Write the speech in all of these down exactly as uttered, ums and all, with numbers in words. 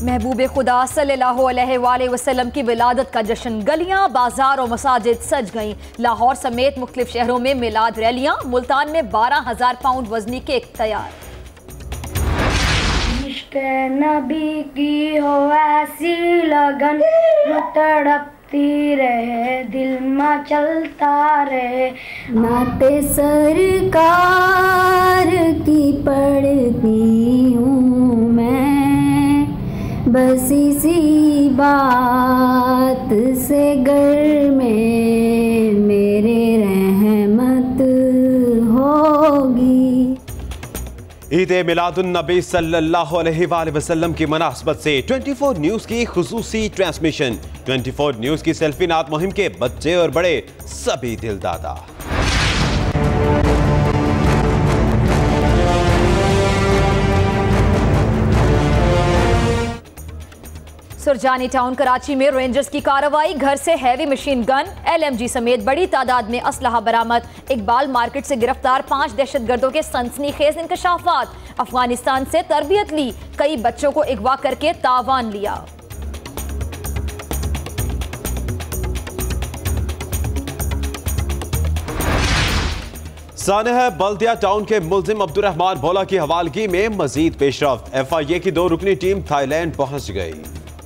महबूब खुदा सल्लल्लाहु अलैहि वसल्लम की विलादत का जश्न, गलियां, बाजार और मसाजिद सज गईं। लाहौर समेत मुख्तलिफ शहरों में मिलाद रैलियां, मुल्तान में बारह हजार पाउंड वजनी केक तैयार। इश्क नबी की हो ऐसी लगन, तड़पती रहे दिल में चलता रहे, नाते सरकार की पढ़ती हूँ मैं, बस इसी बात से घर में मेरे रहमत होगी। ईद मिलादुन नबी सल्लल्लाहु अलैहि वसल्लम की मुनासबत से चौबीस न्यूज की खुसूसी ट्रांसमिशन। चौबीस न्यूज की सेल्फी नात मुहिम के बच्चे और बड़े सभी दिलदादा। सुरजानी टाउन कराची में रेंजर्स की कार्रवाई, घर से हैवी मशीन गन, एलएमजी समेत बड़ी तादाद में असलहा बरामद। इकबाल मार्केट से गिरफ्तार पांच दहशतगर्दों के सनसनीखेज इंकशाफात। अफगानिस्तान से तरबियत ली, कई बच्चों को अगवा करके तावान लिया। सानह बल्दिया टाउन के मुल्जिम अब्दुर्रहमान भोला की हवालगी में मजीद पेशरफ्त। एफ आई ए की दो रुकनी टीम थाईलैंड पहुंच गई।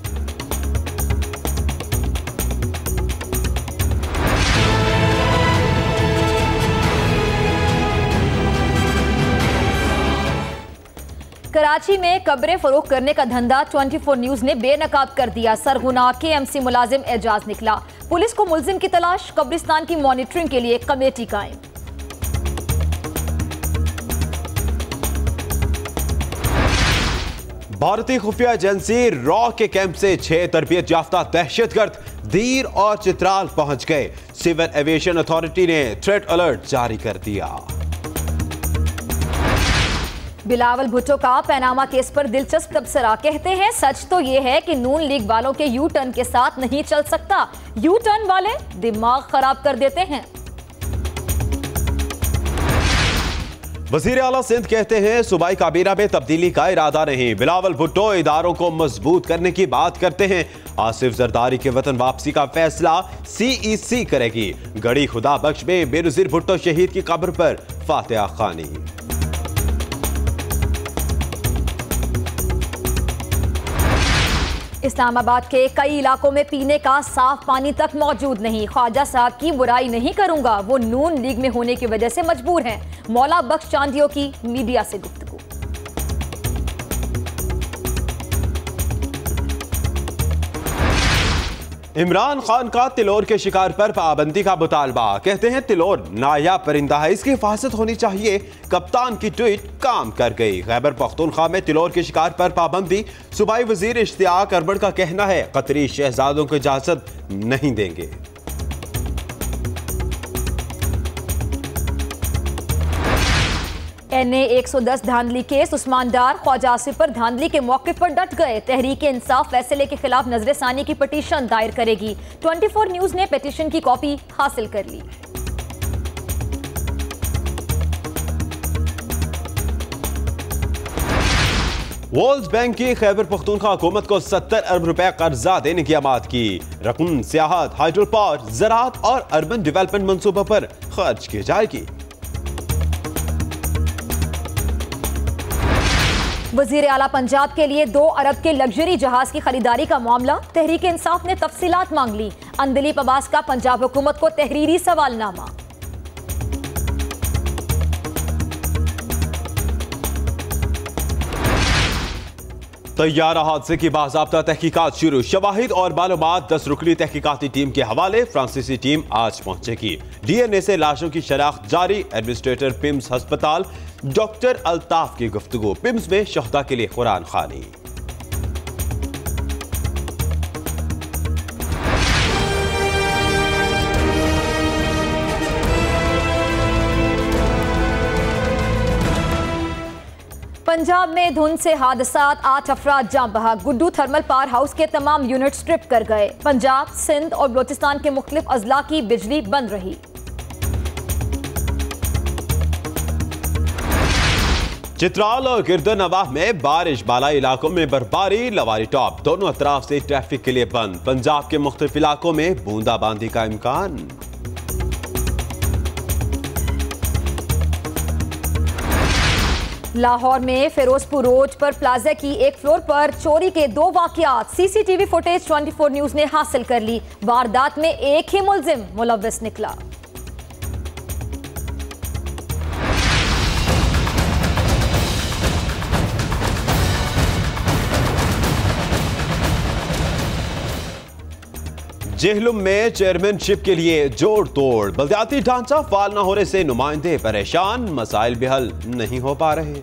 कराची में कब्रें फरोख्त करने का धंधा चौबीस न्यूज ने बेनकाब कर दिया। सरगुना के एम सी मुलाजिम एजाज निकला। पुलिस को मुल्जिम की तलाश, कब्रिस्तान की मॉनिटरिंग के लिए कमेटी कायम। भारतीय खुफिया एजेंसी रॉ के कैंप से छह तरबियत याफ्ता दहशतगर्द दीर और चित्राल पहुंच गए। सिविल एविएशन अथॉरिटी ने थ्रेट अलर्ट जारी कर दिया। बिलावल भुट्टो का पैनामा केस पर दिलचस्प तबसरा, कहते हैं सच तो यह है कि नून लीग वालों के यू टर्न के साथ नहीं चल सकता। यू टर्न वाले दिमाग खराब कर देते हैं। वजीर आला सिंध कहते हैं सूबाई काबीना में तब्दीली का इरादा नहीं। बिलावल भुट्टो इदारों को मजबूत करने की बात करते हैं। आसिफ जरदारी के वतन वापसी का फैसला सी ई सी करेगी। गड़ी खुदा बख्श में बेनजीर भुट्टो शहीद की कब्र पर फातिहा खानी। इस्लामाबाद के कई इलाकों में पीने का साफ पानी तक मौजूद नहीं। ख्वाजा साहब की बुराई नहीं करूंगा, वो नून लीग में होने की वजह से मजबूर हैं। मौला बख्श चांदियों की मीडिया से गुफ्तगू। इमरान खान का तिलोर के शिकार पर पाबंदी का मुतालबा, कहते हैं तिलोर नायाब परिंदा है, इसकी हिफाजत होनी चाहिए। कप्तान की ट्वीट काम कर गई। खैबर पख्तूनख्वा में तिलोर के शिकार पर पाबंदी, सूबाई वजीर इश्तियाक अरबड़ का कहना है कतरी शहजादों को इजाजत नहीं देंगे। एन ए एक सौ दस धांधली केस, उस्मान डार ख्वाजा आसिफ पर धांधली के मौके पर डट गए। तहरीक इंसाफ फैसले के खिलाफ नजरसानी की पिटीशन दायर करेगी। चौबीस न्यूज ने पिटीशन की कॉपी हासिल कर ली। वर्ल्ड बैंक की खैबर पख्तूनख्वा हुकूमत को सत्तर अरब रुपए कर्जा देने की आमाद की। रकम सियाहत, हाइड्रो पावर, ज़राअत और अर्बन डेवलपमेंट मंसूबों पर खर्च की जाएगी। वजीर आला पंजाब के लिए दो अरब के लग्जरी जहाज की खरीदारी का मामला, तहरीक इंसाफ ने तफसीलात मांग ली। अंदलीप अब्बास का पंजाब हुकूमत को तहरीरी सवालनामा। तैयारा हादसे की बाज़ाब्ता तहकीकात शुरू, शवाहिद और मालूमात दस रुकनी तहकीकाती टीम के हवाले। फ्रांसीसी टीम आज पहुंचेगी। डीएनए से लाशों की शनाख्त जारी। एडमिनिस्ट्रेटर पिम्स अस्पताल डॉक्टर अल्ताफ की गुफ्तगू। पिम्स में शहदा के लिए कुरान खानी। पंजाब में धुंध से हादसात, आठ अफराद जान बहक। गुड्डू थर्मल पावर हाउस के तमाम यूनिट स्ट्रिप कर गए। पंजाब, सिंध और बलोचिस्तान के मुख्तलिफ अजला की बिजली बंद रही। चित्राल और गिरदनवाह में बारिश, बालाई इलाकों में बर्फबारी, लवारी टॉप दोनों तरफ से ट्रैफिक के लिए बंद। पंजाब के मुख्तलिफ इलाकों में बूंदाबांदी का इम्कान। लाहौर में फिरोजपुर रोड पर प्लाजा की एक फ्लोर पर चोरी के दो वाकयात, सीसीटीवी फुटेज चौबीस न्यूज ने हासिल कर ली। वारदात में एक ही मुलजिम मुलव्विस निकला। जेहलुम में चेयरमैनशिप के लिए जोड़ तोड़, बल्दियाती ढांचा फाल न होने से नुमाइंदे परेशान, मसाइल भी हल नहीं हो पा रहे।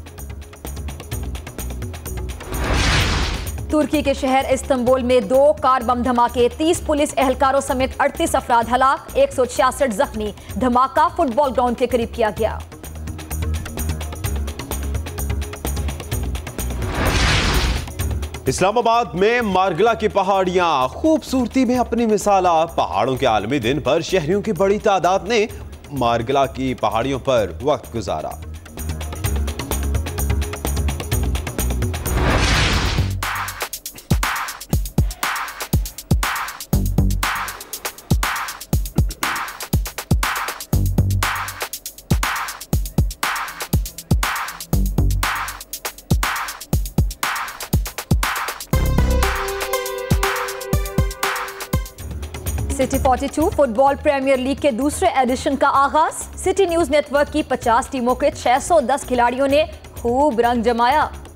तुर्की के शहर इस्तांबुल में दो कार बम धमाके, तीस पुलिस एहलकारों समेत अड़तीस अफराद हलाक, एक सौ छियासठ जख्मी। धमाका फुटबॉल ग्राउंड के करीब किया गया। इस्लामाबाद में मारगला की पहाड़ियां खूबसूरती में अपनी मिसाला। पहाड़ों के आलमी दिन पर शहरियों की बड़ी तादाद ने मारगला की पहाड़ियों पर वक्त गुजारा। सिटी बयालीस फुटबॉल प्रीमियर लीग के दूसरे एडिशन का आगाज। सिटी न्यूज नेटवर्क की पचास टीमों के छह सौ दस खिलाड़ियों ने खूब रंग जमाया।